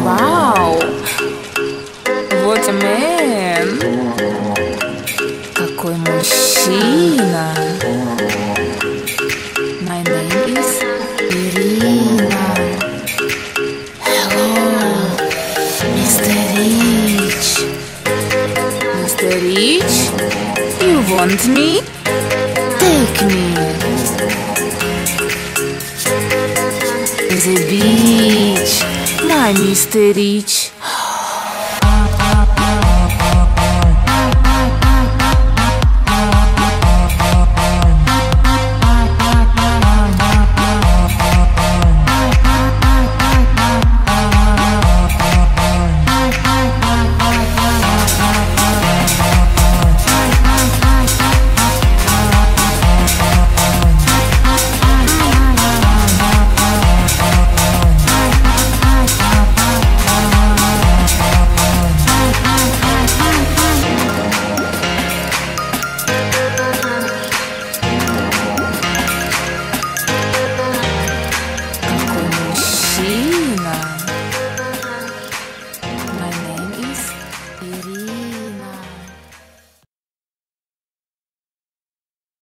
Wow! What a man! Какой мужчина! My name is Irina. Hello, Mr. Rich. Mr. Rich? You want me? Take me. The beach, my Mr. Rich.